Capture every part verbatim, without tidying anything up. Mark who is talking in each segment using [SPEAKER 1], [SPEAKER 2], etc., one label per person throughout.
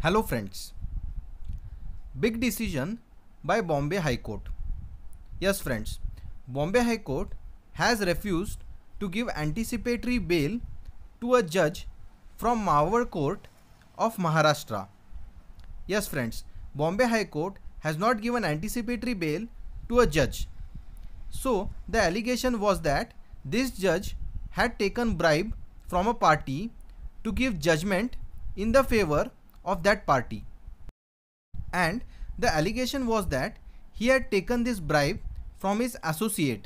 [SPEAKER 1] Hello friends. Big decision by Bombay High Court. Yes friends, Bombay High Court has refused to give anticipatory bail to a judge from Mawar Court of Maharashtra. Yes friends, Bombay High Court has not given anticipatory bail to a judge. So the allegation was that this judge had taken bribe from a party to give judgment in the favor of that party, and the allegation was that he had taken this bribe from his associate,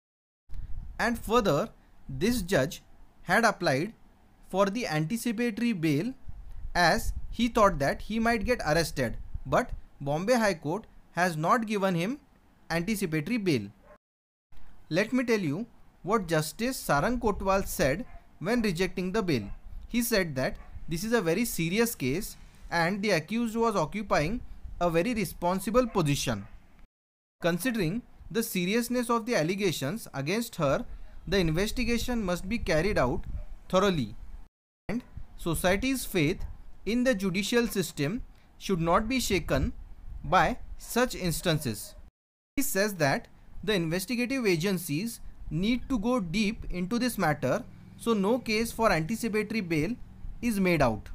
[SPEAKER 1] and further this judge had applied for the anticipatory bail as he thought that he might get arrested, but Bombay High Court has not given him anticipatory bail. Let me tell you what Justice Sarang Kotwal said when rejecting the bail. He said that this is a very serious case and the accused was occupying a very responsible position. Considering the seriousness of the allegations against her, the investigation must be carried out thoroughly, and society's faith in the judicial system should not be shaken by such instances. He says that the investigative agencies need to go deep into this matter so no case for anticipatory bail is made out.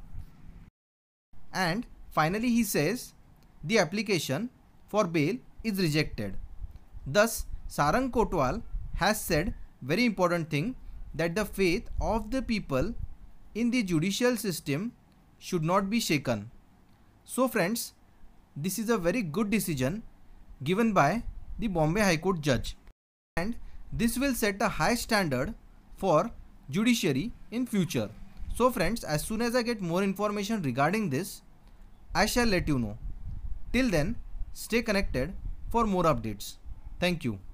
[SPEAKER 1] And finally he says the application for bail is rejected. Thus Sarang Kotwal has said very important thing, that the faith of the people in the judicial system should not be shaken. So friends, this is a very good decision given by the Bombay High Court judge, and this will set a high standard for judiciary in future. So friends, as soon as I get more information regarding this, I shall let you know. Till then, stay connected for more updates. Thank you.